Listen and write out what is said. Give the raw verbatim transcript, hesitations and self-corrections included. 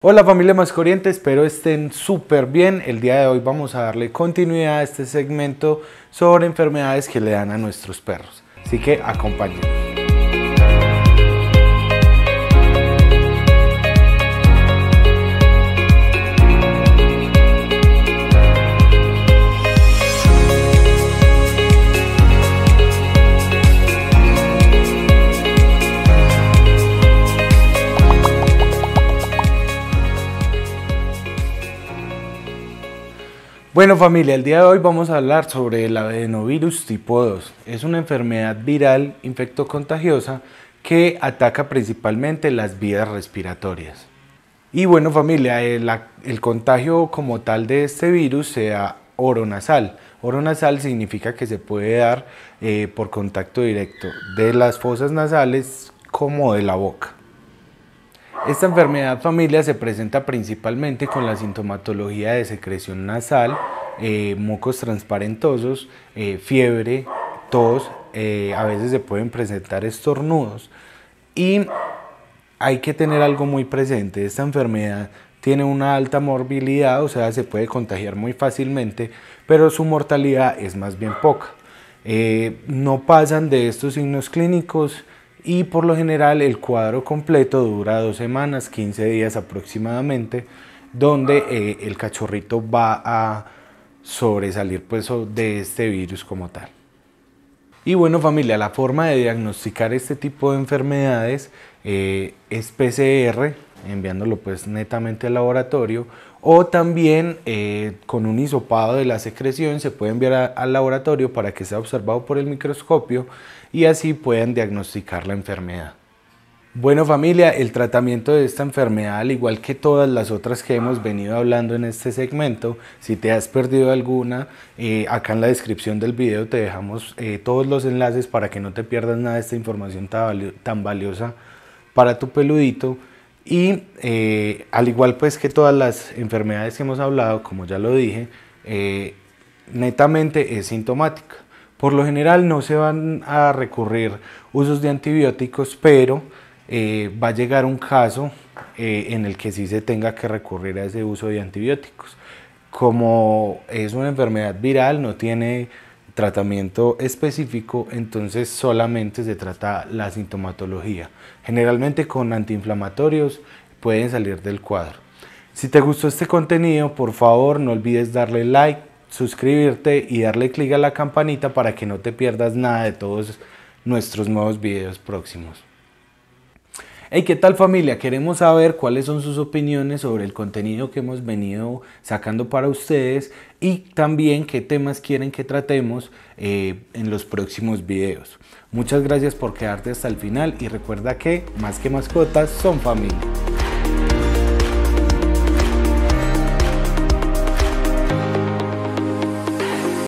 Hola familia Mascoriente, espero estén súper bien. El día de hoy vamos a darle continuidad a este segmento sobre enfermedades que le dan a nuestros perros. Así que acompáñenme. Bueno familia, el día de hoy vamos a hablar sobre el adenovirus tipo dos. Es una enfermedad viral infectocontagiosa que ataca principalmente las vías respiratorias. Y bueno familia, el, el contagio como tal de este virus se da oronasal. Oronasal significa que se puede dar eh, por contacto directo de las fosas nasales como de la boca. Esta enfermedad familia se presenta principalmente con la sintomatología de secreción nasal, eh, mocos transparentosos, eh, fiebre, tos, eh, a veces se pueden presentar estornudos y hay que tener algo muy presente. Esta enfermedad tiene una alta morbilidad, o sea se puede contagiar muy fácilmente, pero su mortalidad es más bien poca. Eh, no pasan de estos signos clínicos y por lo general el cuadro completo dura dos semanas, quince días aproximadamente, donde eh, el cachorrito va a sobresalir pues, de este virus como tal. Y bueno familia, la forma de diagnosticar este tipo de enfermedades eh, es P C R, enviándolo pues netamente al laboratorio, o también eh, con un hisopado de la secreción se puede enviar a, al laboratorio para que sea observado por el microscopio y así puedan diagnosticar la enfermedad. Bueno familia, el tratamiento de esta enfermedad, al igual que todas las otras que hemos venido hablando en este segmento, si te has perdido alguna, eh, acá en la descripción del video te dejamos eh, todos los enlaces para que no te pierdas nada de esta información tan, valio tan valiosa para tu peludito. Y eh, al igual pues que todas las enfermedades que hemos hablado, como ya lo dije, eh, netamente es sintomática. Por lo general no se van a recurrir usos de antibióticos, pero eh, va a llegar un caso eh, en el que sí se tenga que recurrir a ese uso de antibióticos. Como es una enfermedad viral, no tiene tratamiento específico, entonces solamente se trata la sintomatología. Generalmente con antiinflamatorios pueden salir del cuadro. Si te gustó este contenido, por favor no olvides darle like, suscribirte y darle clic a la campanita para que no te pierdas nada de todos nuestros nuevos videos próximos. Hey, ¿qué tal familia? Queremos saber cuáles son sus opiniones sobre el contenido que hemos venido sacando para ustedes y también qué temas quieren que tratemos eh, en los próximos videos. Muchas gracias por quedarte hasta el final y recuerda que más que mascotas son familia.